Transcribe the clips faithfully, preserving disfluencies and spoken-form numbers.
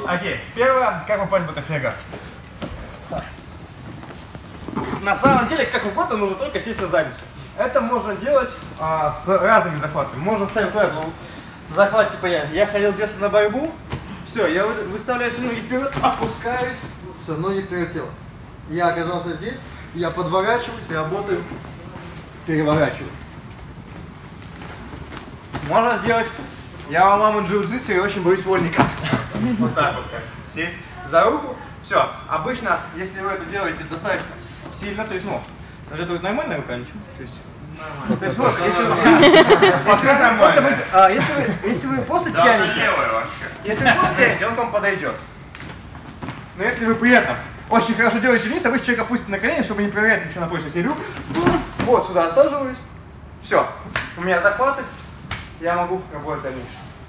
Окей, первое, как попасть в баттерфляй. На самом деле, как угодно, нужно только сесть на задницу. Это можно делать а, с разными захватами. Можно ставить правило захват, типа я. Я ходил детство на борьбу. Все, я выставляю ноги вперед, опускаюсь. Все, ноги вперед тело. Я оказался здесь, я подворачиваюсь, работаю, переворачиваю. Можно сделать. Я у мамы джиу-джитсу и очень боюсь вольника. Вот так вот как. Сесть за руку. Все. Обычно, если вы это делаете достаточно сильно, то есть, ну, вот это вот нормальная рука, ничего. То есть, нормально. То есть, вот, если вы, если вы, если вы просто тянете, если вы просто тянете, он к вам подойдет. Но если вы при этом очень хорошо делаете вниз, обычно человек опустит на колени, чтобы не проверять ничего на почве. Я вот сюда осаживаюсь. Все. У меня захваты. Я могу работать дальше.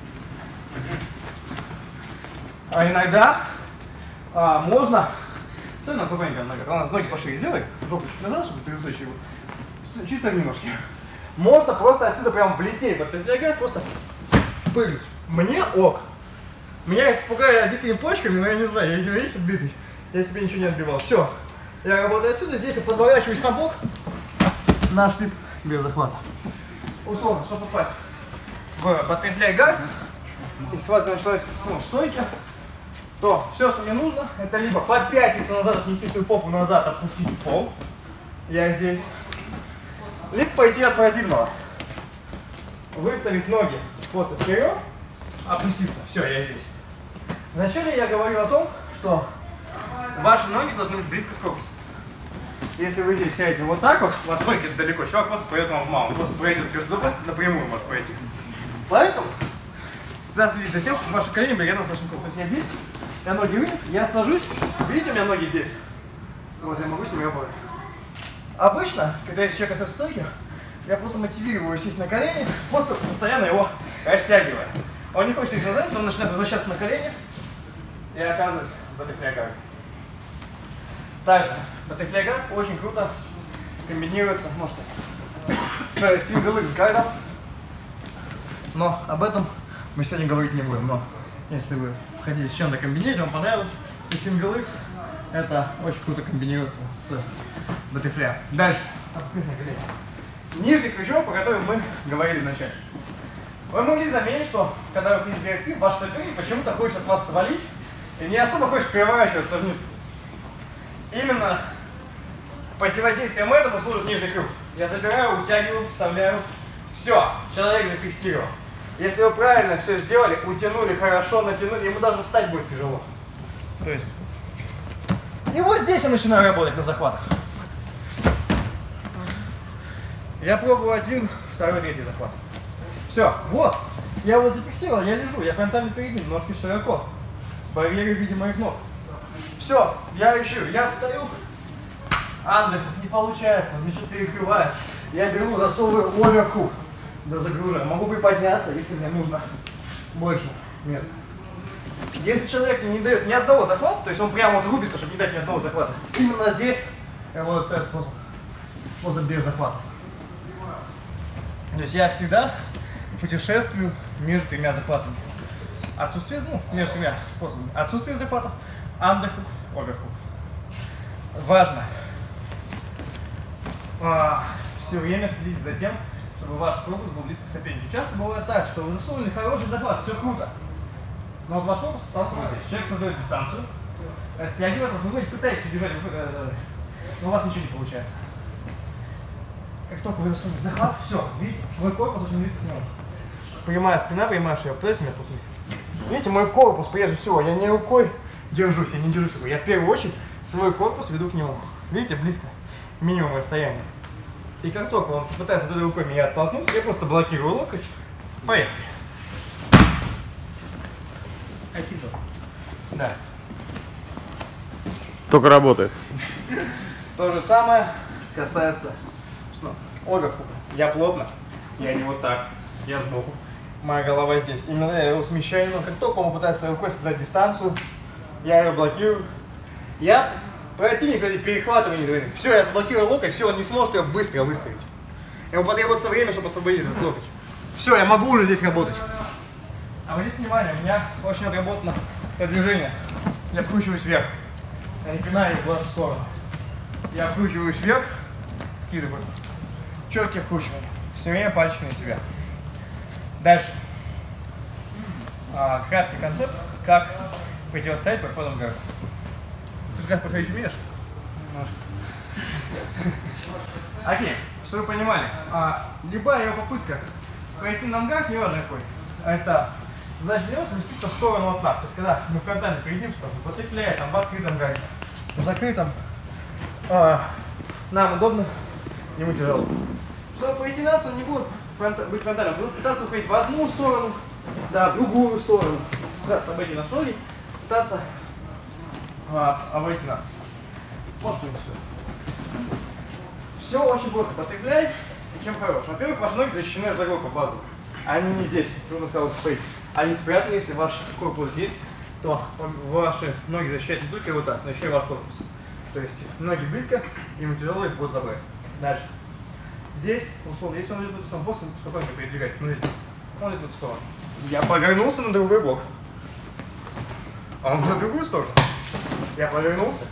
А иногда а, можно... Стой на кубанька нога. Ладно, ноги пошире сделай. Жопу чуть назад, чтобы ты устойчиво. Чисто немножко. Можно просто отсюда прям влететь. Вот ты просто впрыгнуть. Мне ок. Меня это пугали отбитыми почками, но я не знаю, я весь отбитый. Я себе ничего не отбивал. Все. Я работаю отсюда, здесь я подворачиваюсь на бок. На шлип без захвата. Условно, чтобы попасть в баттерфляй гард, и схватка началась, ну, в стойке, то все, что мне нужно, это либо подпятиться назад, отнести свою попу назад, отпустить в пол, я здесь, либо пойти от противного, выставить ноги просто вперед, опуститься, все, я здесь. Вначале я говорил о том, что ваши ноги должны быть близко с корпусом. Если вы здесь сядете вот так вот, у вас ноги где-то далеко, чувак просто пойдет вам в маунт, просто пройдет между ног, напрямую может пройти. Поэтому всегда следите за тем, чтобы ваши колени были рядом с вашим корпусом. Я здесь, я ноги вынес, я сажусь, видите, у меня ноги здесь. Вот, я могу с ними работать. Обычно, когда есть человек в стойке, я просто мотивирую его сесть на колени, просто постоянно его растягивая. Он не хочет сесть на задницу, он начинает возвращаться на колени и оказывается в баттерфляй гард. Также баттерфляй гард очень круто комбинируется, может, с сингл икс гардом. Но об этом мы сегодня говорить не будем. Но если вы хотите с чем-то комбинировать, вам понравилось, то сингл икс это очень круто комбинируется с баттерфляем. Дальше. Нижний крючок, по которому мы говорили вначале. Вы могли заметить, что когда вы приезжаете, ваш соперник почему-то хочет от вас свалить и не особо хочет переворачиваться вниз. Именно противодействием этому служит нижний крюк. Я забираю, утягиваю, вставляю. Все, человек зафиксировал. Если вы правильно все сделали, утянули хорошо, натянули, ему даже встать будет тяжело. То есть. И вот здесь я начинаю работать на захватах. Я пробую один, второй, третий захват. Все, вот. Я его зафиксировал, я лежу, я фронтально перед ним, ножки широко. Барьеры в виде моих ног. Все, я ищу, я встаю. Андерхук не получается, он что-то перекрывает. Я беру, засовываю оверхук. Да загружаю. Могу приподняться, если мне нужно больше места. Если человек не дает ни одного захвата, то есть он прямо вот рубится, чтобы не дать ни одного захвата, именно здесь вот этот способ. Способ без захвата. То есть я всегда путешествую между тремя захватами. Отсутствие, ну, между тремя способами. Отсутствие захватов, андерхук, оверхук. Важно а, все время следить за тем, чтобы ваш корпус был близко к сопернику. Часто бывает так, что вы засунули хороший захват, все круто. Но вот ваш корпус остался вот здесь. Человек создает дистанцию, растягивает вас, вы пытаетесь удержать, но у вас ничего не получается. Как только вы засунули захват, все, видите, мой корпус очень близко к нему. Прямая спина, прямая шея, пытаюсь меня толкнуть. Видите, мой корпус, прежде всего, я не рукой держусь, я не держусь рукой, я в первую очередь свой корпус веду к нему. Видите, близко, минимум расстояния. И как только он пытается туда рукой меня оттолкнуть, я просто блокирую локоть. Поехали. Айкидо. Да. Только работает. То же самое касается оверхука. Я плотно, я не вот так, я сбоку. Моя голова здесь. Именно я его смещаю, но как только он пытается рукой создать дистанцию, я ее блокирую. Я противник перехватываю, не говорит. Все, я заблокирую локоть, все, он не сможет ее быстро выставить. Ему потребуется время, чтобы освободить этот локоть. Все, я могу уже здесь работать. Обратите внимание, у меня очень отработано движение. Я вкручиваюсь вверх. Я не пинаю его в сторону. Я вкручиваюсь вверх, скидываю. Четкие вкручивания. Все время пальчики на себя. Дальше. А, краткий концепт, как противостоять проходам горы. Ты же как проходить умеешь? Немножко. Окей, чтобы вы понимали, а, любая его попытка пройти на ногах, неважно какой, это значит делать сместиться в сторону от нас. То есть когда мы фронтально перейдем, что в баттерфляе, там в открытом гаре, в закрытом, а, нам удобно, ему тяжело. Чтобы пройти нас, он не будет фронта, быть фронтальным, будет пытаться уходить в одну сторону, да, в другую сторону, пытаться обойти наши ноги, пытаться а, обойти нас. Вот что все. Все очень просто. Баттерфляй, чем хорош. Во-первых, ваши ноги защищены от загрузки базовой. Они не здесь, трудно сразу спрыгнуть. Они спрятаны, если ваш корпус здесь, то ваши ноги защищают не только его таз, но еще и ваш корпус. То есть ноги близко, ему тяжело их будет забрать. Дальше. Здесь, условно, если он идет в эту сторону, просто спокойно передвигайся. Смотрите, он идет в эту сторону. Я повернулся на другой бок. А он на другую сторону. Я повернулся.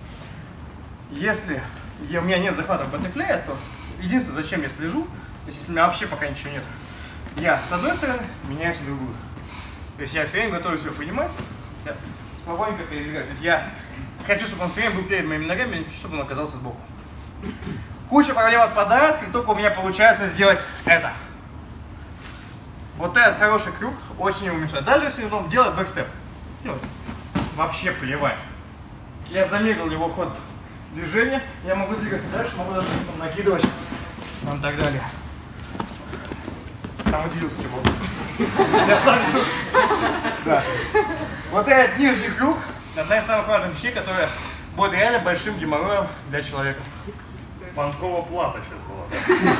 Если у меня нет захвата в баттерфляе, то единственное, зачем я слежу, то есть если у меня вообще пока ничего нет, я с одной стороны меняюсь в другую. То есть я все время готовлюсь его понимать, я спокойненько передвигаюсь. То есть я хочу, чтобы он все время был перед моими ногами, я не хочу, чтобы он оказался сбоку. Куча проблем отпадает, как только у меня получается сделать это. Вот этот хороший крюк очень ему мешает. Даже если он делает бэкстеп, вообще плевать. Я замедлил его ход движения, я могу двигаться дальше, могу даже накидывать, и так далее. Там удивился, что могу. Я сам несу. Да. Вот этот нижний крюк — одна из самых важных вещей, которая будет реально большим геморроем для человека. Панкова плата сейчас была.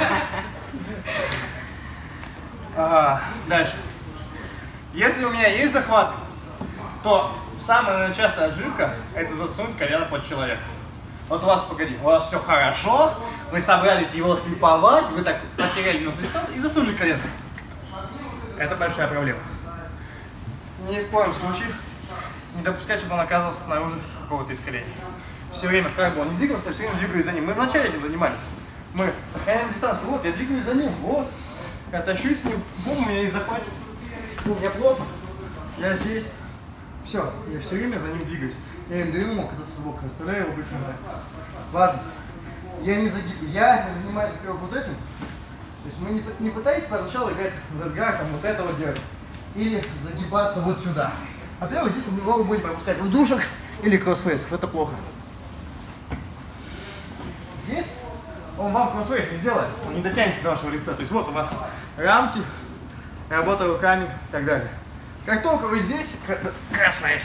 Ага, дальше. Если у меня есть захваты, то самая, наверное, частая ошибка — это засунуть колено под человека. Вот у вас, погоди, у вас все хорошо, вы собрались его слиповать, вы так потеряли немного дистанцию и засунули колено. Это большая проблема. Ни в коем случае не допускать, чтобы он оказывался снаружи какого-то искорения. Все время, как бы он не двигался, я все время двигаюсь за ним. Мы вначале этим занимались. Мы сохраняем дистанцию. Вот, я двигаюсь за ним, вот. Я тащусь с ним, бум, меня и захватит. У меня плотно, я здесь. Все, я все время за ним двигаюсь. Я им даю ему кататься сбоку, оставляю его быть фронтально. Важно. Я не, зади... я не занимаюсь, во-первых, вот этим. То есть мы не, не пытаетесь поначалу играть на задгах, там, вот этого делать. Или загибаться вот сюда. Во-первых, здесь мы много будем пропускать удушек или кроссфейсов. Это плохо. Здесь он вам кроссфейс не сделает. Он не дотянется до вашего лица. То есть вот у вас рамки, работа руками и так далее. Как только вы здесь, кроссфейс.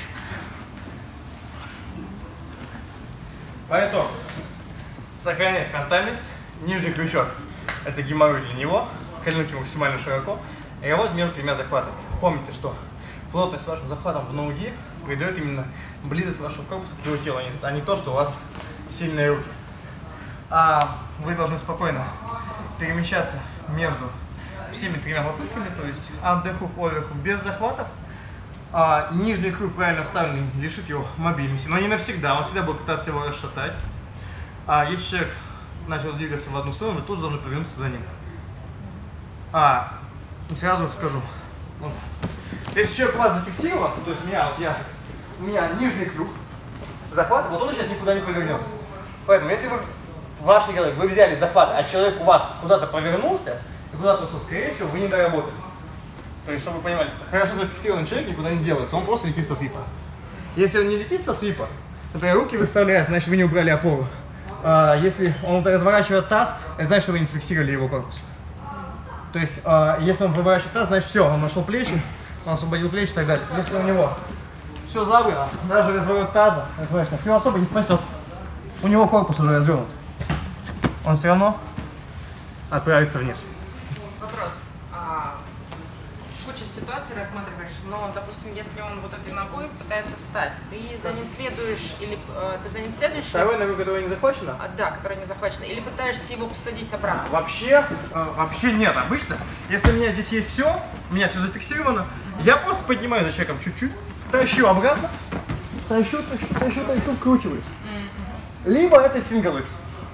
Поэтому сохраняй фронтальность, нижний крючок — это геморрой для него, коленки максимально широко, и работать между тремя захватами. Помните, что плотность с вашим захватом в ноги придает именно близость вашего корпуса к его телу, а не то, что у вас сильные руки. А вы должны спокойно перемещаться между всеми тремя попытками, то есть андерхук, оверхук без захватов. А, нижний круг правильно вставленный лишит его мобильности, но не навсегда, он всегда будет пытаться его расшатать. А если человек начал двигаться в одну сторону, вы тут должны повернуться за ним. А, сразу скажу, ну, если человек вас зафиксировал, то есть меня, вот я, у меня нижний круг, захват, вот он сейчас никуда не повернется. Поэтому если вы в вашей голове вы взяли захват, а человек у вас куда-то повернулся и куда-то ушел, скорее всего, вы не доработали. То есть, чтобы вы понимали, хорошо зафиксированный человек никуда не делается, он просто летит со свипа. Если он не летит со свипа, например, руки выставляют, значит вы не убрали опору. А если он разворачивает таз, это значит, что вы не зафиксировали его корпус. То есть, а, если он выворачивает таз, значит все, он нашел плечи, он освободил плечи и так далее. Если у него все забыло, даже разворот таза, это, конечно, с него особо не спасет. У него корпус уже развернут. Он все равно отправится вниз. Вопрос. А, куча ситуаций рассматриваешь, но, допустим, если он вот этой ногой пытается встать, ты за ним следуешь, или э, ты за ним следуешь? Второй ногой, которая не захвачена? А, да, которая не захвачена. Или пытаешься его посадить обратно? Вообще, э, вообще нет. Обычно, если у меня здесь есть все, у меня все зафиксировано, Я просто поднимаю за человеком чуть-чуть, тащу обратно, тащу, тащу, тащу, тащу, вкручиваюсь. Либо это сингл икс.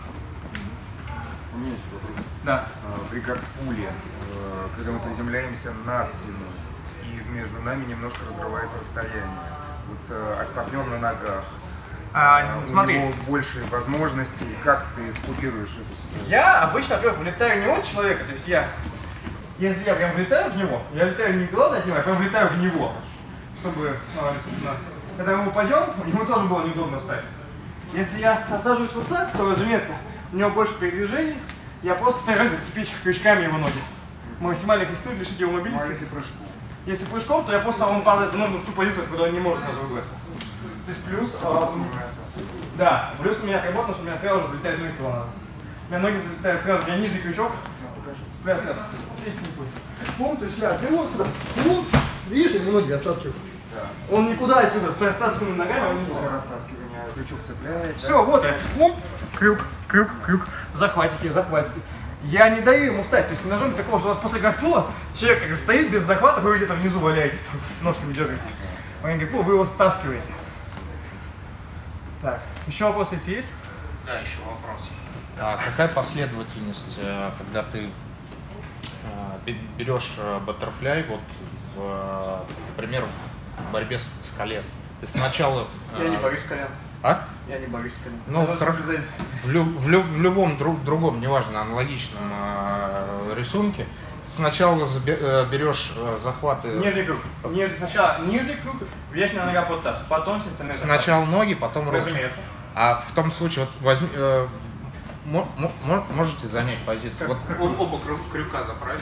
У меня есть вопрос. Да. При карпуле, когда мы приземляемся на спину, и между нами немножко разрывается расстояние. Вот от партнера на ногах. А, у смотри. него больше возможностей, как ты купируешь эту ситуацию? Я обычно, во-первых, влетаю не от человека, то есть я, если я прям влетаю в него, я влетаю не главное от него, я прям влетаю в него, чтобы, ну, когда мы упадем, ему тоже было неудобно встать. Если я осаживаюсь вот так, то, разумеется, у него больше передвижений, я просто стараюсь зацепить крючками его ноги. Максимально их рискую, лишить его мобильности. Ну, а если прыжком? Если прыжком, то я просто, он падает за ноги в ту позицию, куда он не может сразу выбраться. То есть плюс, а, да, плюс у меня работа, что у меня сразу же залетает ноги куда надо. У меня ноги залетают сразу, у меня нижний крючок, цепляю сразу. Здесь не будет. Помню, то есть я беру отсюда, ну, видишь, я ноги растаскиваю. Да. Он никуда отсюда, с растаскиванными ногами, он не будет. Растаскивание, крючок цепляет. Все, да? Вот я, пум, крюк, крюк, крюк, захватики, захватики. Я не даю ему встать, то есть не нажим такого, что у вас после гарпула человек как стоит без захвата, вы где-то внизу валяетесь, там, ножками дергаете. Он говорит, вы его стаскиваете. Так, еще вопросы если есть? Да, еще вопрос. А какая последовательность, когда ты берешь баттерфляй, вот, в, например, в борьбе с, с колен? Ты сначала... Я не борюсь с колен. А? Я не борюсь с колен. Ну, хорошо. В, лю, в, лю, в любом друг, другом, неважно, аналогичном э, рисунке, сначала берешь э, захваты... Нижний круг. Нижний, сначала нижний круг, верхняя нога под таз, потом все остальные сначала захваты. Ноги, потом руки. Разумеется. А в том случае, вот возьми, э, мо, мо, можете занять позицию. Вот оба крюка заправить.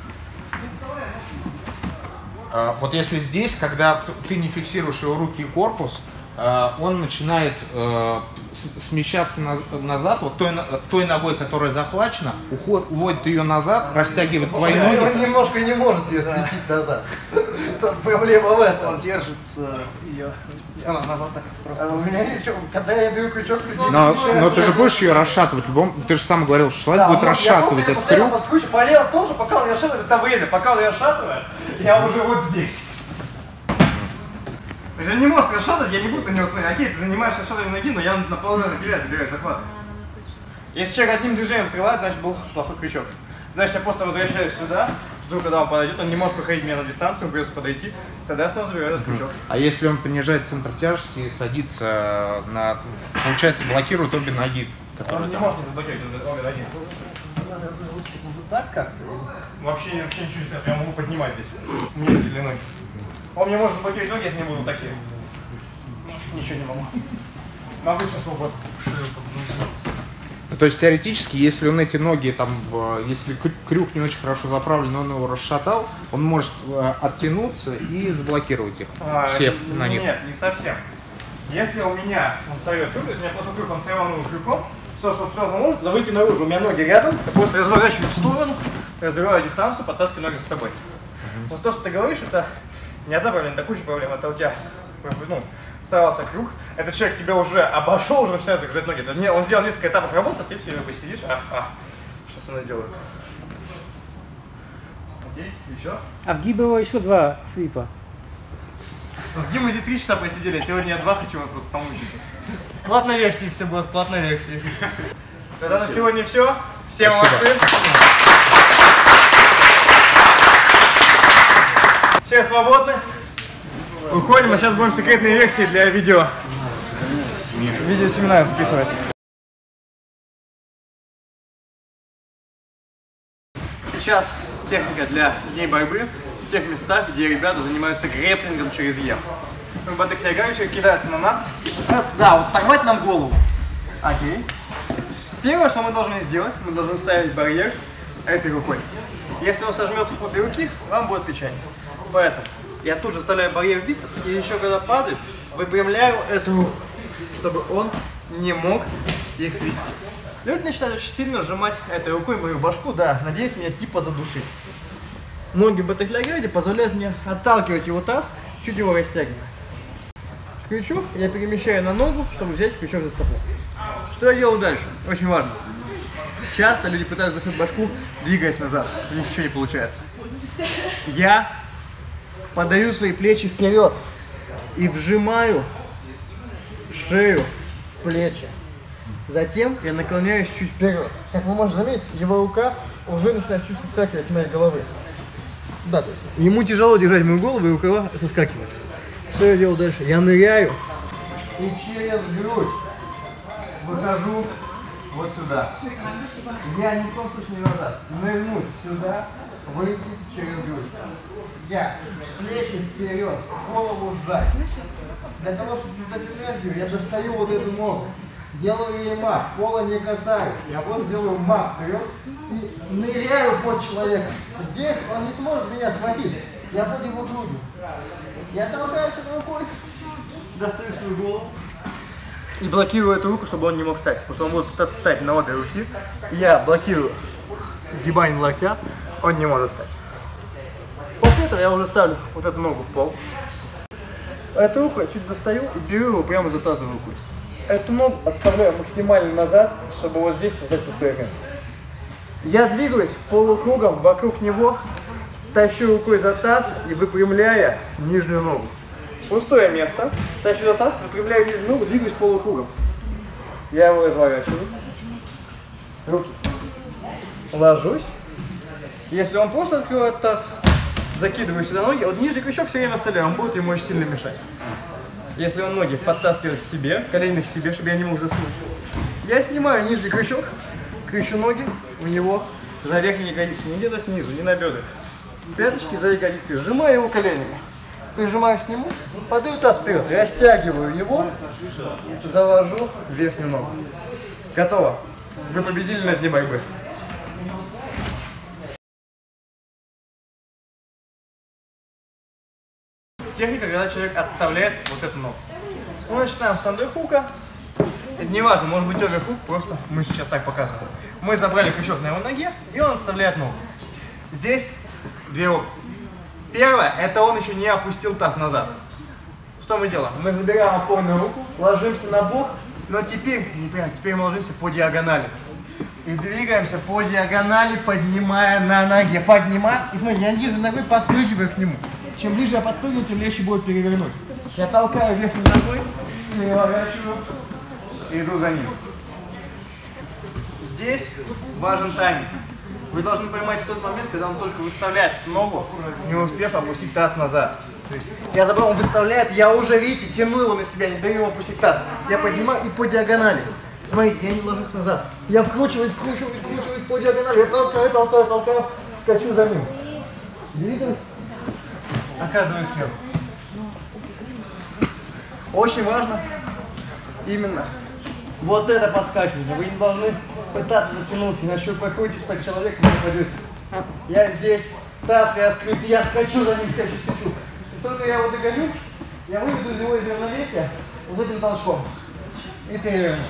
Э, вот если здесь, когда ты не фиксируешь его руки и корпус, э, он начинает э, смещаться назад, вот той, той ногой, которая захвачена, уход, уводит ее назад, растягивает твои ноги. Он немножко не может ее сместить назад. Проблема в этом. Он держит ее, она назад так просто. А у меня ничего, когда я беру крючок, но, но ты же будешь ее расшатывать, ты же сам говорил, что человек да, будет расшатывать этот крюк. Проблема в том, что пока он ее расшатывает, это время, пока он ее расшатывает, я уже вот здесь. То есть он не может расшатывать, я не буду на него смотреть. Окей, ты занимаешь расшатывание ноги, но я наполовину на тебя забираю захват. Если человек одним движением срывает, значит был плохой крючок. Значит, я просто возвращаюсь сюда, жду, когда он подойдет, он не может проходить меня на дистанцию, он придется подойти, тогда я снова забираю этот крючок. А если он понижает центр тяжести и садится на, получается, блокирует обе ноги? Он не там... может заблокировать обе ноги. Так как? Вообще, вообще ничего не знаю, я могу поднимать здесь. У меня сильные ноги. Он мне может заблокировать ноги, если не будут такие. Ничего не могу. Могу все, что угодно. То есть теоретически, если он эти ноги, там, если крюк не очень хорошо заправлен, он его расшатал, он может оттянуться и заблокировать их, а, сев на них. Нет, не совсем. Если у меня он сорвет крюк, если у меня плохой крюк, он сорванул крюком, все, что все равно может, выйти наружу. У меня ноги рядом, я просто разворачиваю в сторону, развиваю дистанцию, подтаскиваю ноги за собой. Но то, что ты говоришь, это не одна проблема, это куча проблем. Это у тебя, ну, сорвался крюк, этот человек тебя уже обошел, уже начинает загружать ноги. Это не, он сделал несколько этапов работы, а ты все сидишь, а, а, что со мной делают? Окей, еще? А в Гибово еще два свипа. В Гибо здесь три часа посидели, сегодня я два хочу вас просто помочь. В платной версии все будет, в платной версии. Тогда на сегодня все. Всем молодцы. Все свободны. Уходим, а сейчас будем секретные версии для видео. Видеосеминар записывать. Сейчас техника для дней борьбы в тех местах, где ребята занимаются грэпплингом через Е. Баттерфляй человек кидается на нас. Да, вот оторвать нам голову. Окей. Первое, что мы должны сделать, мы должны ставить барьер этой рукой. Если он сожмет обе руки, вам будет печаль. Поэтому я тут же вставляю барьер в бицепс, и еще когда падает, выпрямляю эту руку, чтобы он не мог их свести. Люди начинают очень сильно сжимать этой рукой мою башку, да, надеюсь, меня типа задушить. Ноги в баттерфляй позволяют мне отталкивать его таз, чуть его растягивая. Крючок я перемещаю на ногу, чтобы взять крючок за стопу. Что я делаю дальше? Очень важно. Часто люди пытаются достать башку, двигаясь назад. У них ничего не получается. Я подаю свои плечи вперед и вжимаю шею в плечи. Затем я наклоняюсь чуть вперед. Как вы можете заметить, его рука уже начинает чуть соскакивать с моей головы. Да, то есть ему тяжело держать мою голову, и рукава соскакивает. Что я делаю дальше? Я ныряю и через грудь выхожу вот сюда. Я ни в коем случае не назад. Нырнуть сюда, выйти через грудь. Я плечи вперед, голову сжать. Для того, чтобы создать энергию, я достаю вот эту ногу. Делаю ей мах, пола не касаюсь. Я вот делаю мах вперед и ныряю под человека. Здесь он не сможет меня схватить. Я под его грудью. Я толкаюсь этой рукой, достаю свою голову и блокирую эту руку, чтобы он не мог встать. Потому что он будет пытаться встать на обе руки. Я блокирую сгибанием локтя, он не может встать. После этого я уже ставлю вот эту ногу в пол. Эту руку я чуть достаю и беру его прямо за тазовую кость. Эту ногу отставляю максимально назад, чтобы вот здесь создать пустое место. Я двигаюсь полукругом вокруг него, тащу рукой за таз и выпрямляя нижнюю ногу. Пустое место, тащу за таз, выпрямляю нижнюю ногу, двигаюсь полукругом. Я его разворачиваю. Руки. Ложусь. Если он просто открывает таз, закидываю сюда ноги, вот нижний крючок все время оставляю, он будет ему очень сильно мешать. Если он ноги подтаскивает к себе, колени к себе, чтобы я не мог заснуть, я снимаю нижний крючок, крючу ноги у него за верхние ягодицы, не где-то снизу, не на бедрах. Пяточки за ягодицы, сжимаю его коленями, прижимаюсь к нему, подаю таз вперед, растягиваю его, завожу верхнюю ногу. Готово. Вы победили на дне борьбы. Техника, когда человек отставляет вот эту ногу. Мы начинаем с андерхука. Это не важно, может быть оверхук, просто мы сейчас так показываем. Мы забрали крючок на его ноге, и он отставляет ногу. Здесь две опции. Первое, это он еще не опустил таз назад. Что мы делаем? Мы забираем опорную руку, ложимся на бок, но теперь, не прям, теперь мы ложимся по диагонали. И двигаемся по диагонали, поднимая на ноге. Поднимаем. И смотрите, я нижней ногой подпрыгиваю к нему. Чем ближе я подпрыгну, тем легче будет перевернуть. Я толкаю верхней ногой, переворачиваю и иду за ним. Здесь важен тайминг. Вы должны поймать тот момент, когда он только выставляет ногу, не успев опустить таз назад. То есть я забыл, он выставляет, я уже, видите, тяну его на себя, не даю ему опустить таз. Я поднимаю и по диагонали. Смотрите, я не ложусь назад. Я вкручиваюсь, вкручиваюсь, вкручиваюсь по диагонали. Я толкаю, толкаю, толкаю, скачу за ним. Двигаюсь. Оказываюсь сверху. Очень важно именно вот это подскакивание. Вы не должны пытаться затянуться, иначе вы покроетесь под человеком и упадете. Я здесь, таз раскрыт, я скачу за ним, скачу, скачу. И только я его догоню, я выведу его из равновесия вот этим толчком и переверну.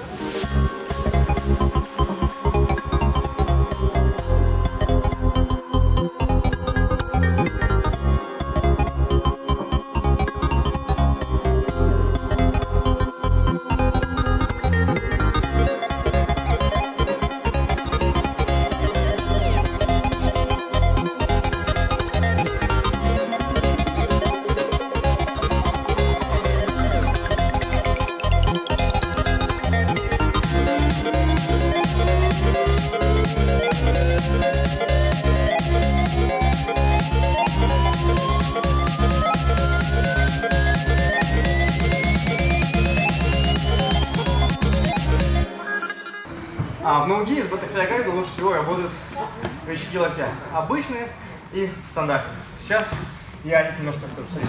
А в ноги из Butterfly Gargle лучше всего работают рычаги локтя. Обычные и стандартные. Сейчас я их немножко скажу.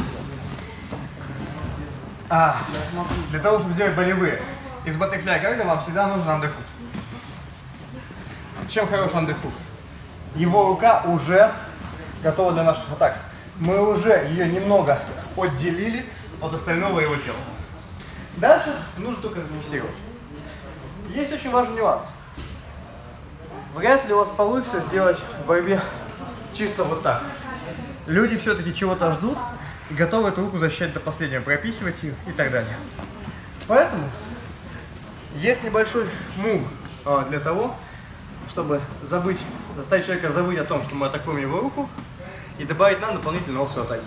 А, для того, чтобы сделать болевые из Butterfly Gargle, вам всегда нужен андерхук. Чем хороший андерхук? Его рука уже готова для наших атак. Мы уже ее немного отделили от остального его тела. Дальше нужно только зафиксировать. Есть очень важный нюанс. Вряд ли у вас получится сделать в борьбе чисто вот так. Люди все-таки чего-то ждут и готовы эту руку защищать до последнего, пропихивать ее и так далее. Поэтому есть небольшой мув для того, чтобы забыть, заставить человека забыть о том, что мы атакуем его руку, и и добавить нам дополнительную опцию атаки.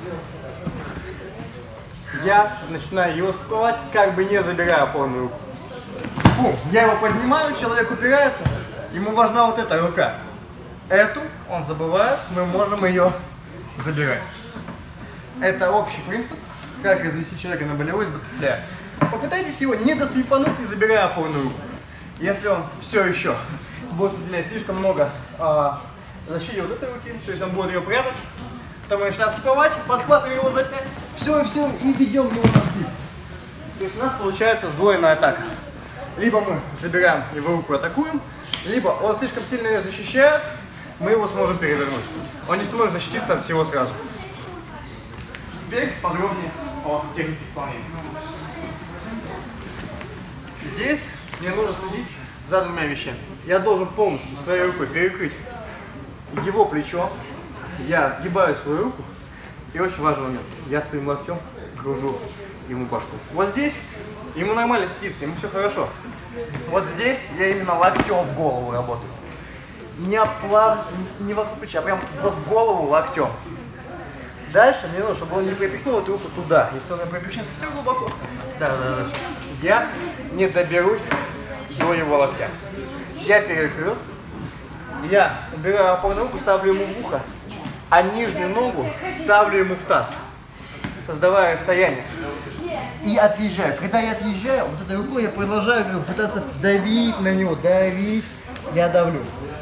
Я начинаю его слиповать, как бы не забирая опорную руку. Бум. Я его поднимаю, человек упирается, ему важна вот эта рука. Эту он забывает, мы можем ее забирать. Это общий принцип, как извести человека на болевой с баттерфляя. Попытайтесь его не дослипануть, не забирая опорную руку. Если он все еще будет уделять слишком много а, защите вот этой руки, то есть он будет ее прятать, то мы начинаем слиповать, подхватываем его запястье, все и все, и ведем его на слип. То есть у нас получается сдвоенная атака. Либо мы забираем его руку и атакуем, либо он слишком сильно ее защищает, мы его сможем перевернуть. Он не сможет защититься от всего сразу. Теперь подробнее о технике исполнения. Здесь мне нужно следить за двумя вещами. Я должен полностью своей рукой перекрыть его плечо. Я сгибаю свою руку. И очень важный момент. Я своим локтем кружу ему башку. Вот здесь ему нормально сидится, ему все хорошо. Вот здесь я именно локтем в голову работаю. Не оплав, не, не вокруг плеча, а прям вот в голову локтем. Дальше мне нужно, чтобы он не пропихнул эту руку туда. Если он ее пропихнет совсем глубоко, да, да, да, я не доберусь до его локтя. Я перекрыл, я убираю опорную руку, ставлю ему в ухо, а нижнюю ногу ставлю ему в таз, создавая расстояние. И отъезжаю. Когда я отъезжаю, вот этой рукой я продолжаю пытаться давить на него, давить, я давлю.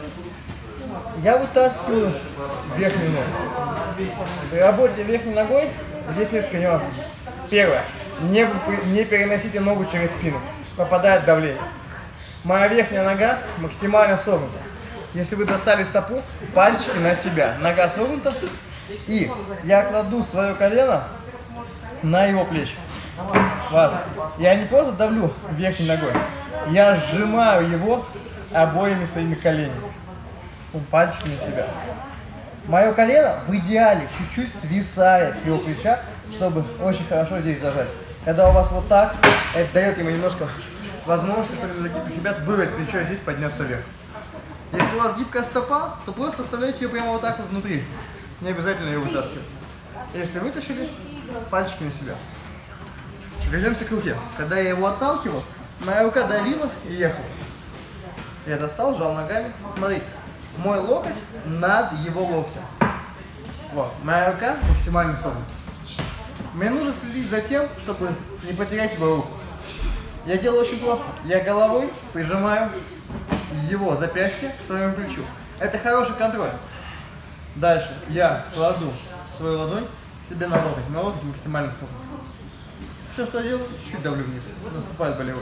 Я вытаскиваю верхнюю ногу. При работе верхней ногой здесь несколько нюансов. Первое. Не, не переносите ногу через спину. Попадает давление. Моя верхняя нога максимально согнута. Если вы достали стопу, пальчики на себя. Нога согнута. И я кладу свое колено на его плечи. Важно. Я не просто давлю верхней ногой. Я сжимаю его обоими своими коленями. Пальчики на себя. Мое колено в идеале чуть-чуть свисая с его плеча, чтобы очень хорошо здесь зажать. Когда у вас вот так, это дает ему немножко возможности, особенно для гибких ребят, вырвать плечо и здесь подняться вверх. Если у вас гибкая стопа, то просто оставляйте ее прямо вот так вот внутри. Не обязательно ее вытаскивать. Если вытащили, пальчики на себя. Вернемся к руке. Когда я его отталкивал, моя рука давила и ехала. Я достал, сжал ногами. Смотрите. Мой локоть над его локтем. Вот. Моя рука максимально согнута. Мне нужно следить за тем, чтобы не потерять его руку. Я делаю очень просто. Я головой прижимаю его запястье к своему плечу. Это хороший контроль. Дальше я кладу свою ладонь себе на локоть. Мой локоть максимально согнут. Все, что я делаю, чуть-чуть давлю вниз. Наступает болевой.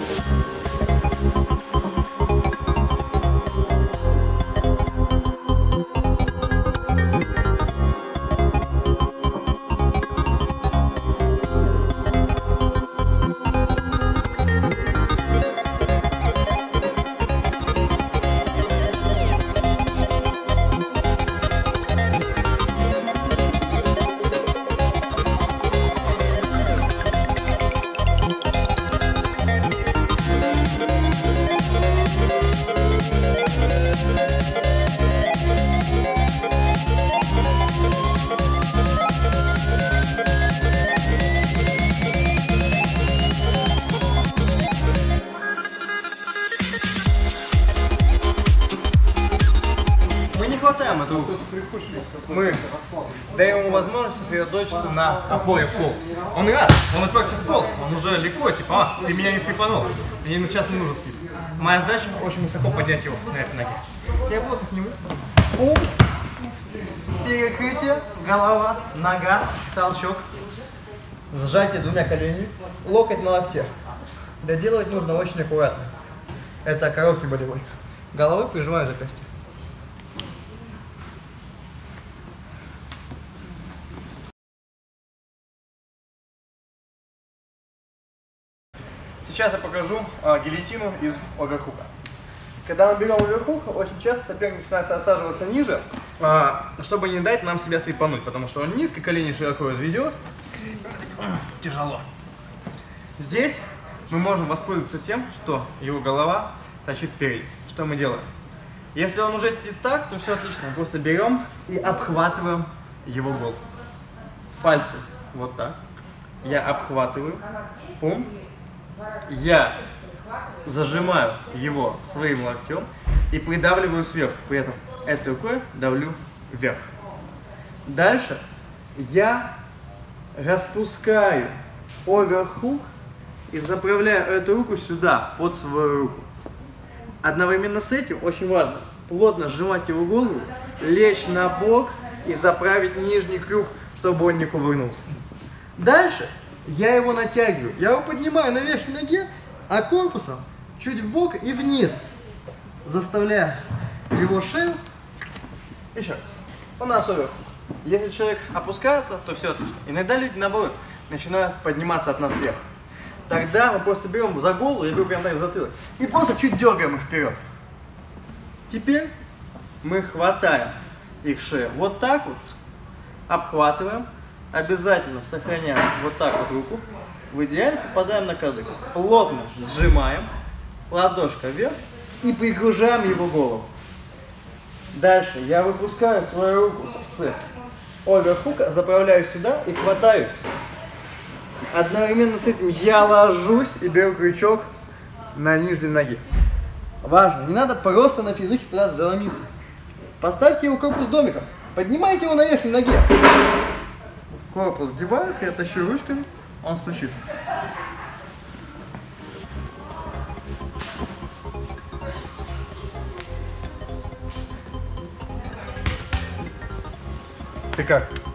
Хватаем эту руку. Мы даем ему возможность сосредоточиться на опоре в пол. Он рад, он оперся в пол, он уже легко, типа, а, ты меня не слепанул, мне сейчас не нужен слип. Моя задача очень высоко поднять его на этой ноге. Я плотно к нему. Ум, перекрытие, голова, нога, толчок, сжатие двумя коленями, локоть на локте. Доделывать нужно очень аккуратно. Это короткий болевой. Головой прижимаю запястье. Сейчас я покажу а, гильотину из оверхука. Когда мы берем оверхук, очень часто соперник начинает осаживаться ниже, а, чтобы не дать нам себя слепануть, потому что он низко, колени широко разведет. Тяжело. Здесь мы можем воспользоваться тем, что его голова торчит впереди. Что мы делаем? Если он уже сидит так, то все отлично. Мы просто берем и обхватываем его голову. Пальцы вот так. Я обхватываю. Пум. Я зажимаю его своим локтем и придавливаю сверху. При этом этой рукой давлю вверх. Дальше я распускаю оверхук и заправляю эту руку сюда, под свою руку. Одновременно с этим очень важно плотно сжимать его голову, лечь на бок и заправить нижний круг, чтобы он не кувырнулся. Дальше я его натягиваю. Я его поднимаю на верхней ноге, а корпусом чуть в бок и вниз, заставляя его шею. Еще раз. У нас оверхук. Если человек опускается, то все отлично. Иногда люди, наоборот, начинают подниматься от нас вверх. Тогда мы просто берем за голову, я беру прямо так за затылок, и просто чуть дергаем их вперед. Теперь мы хватаем их шею вот так вот, обхватываем, обязательно сохраняем вот так вот руку, в идеале попадаем на кадык. Плотно сжимаем, ладошка вверх и пригружаем его голову. Дальше я выпускаю свою руку с оверхука, заправляю сюда и хватаюсь. Одновременно с этим я ложусь и беру крючок на нижней ноге. Важно, не надо просто на физухе пытаться заломиться. Поставьте его корпус домиком, поднимайте его на верхней ноге. Корпус сгибается, я тащу ручками, он стучит. Ты как?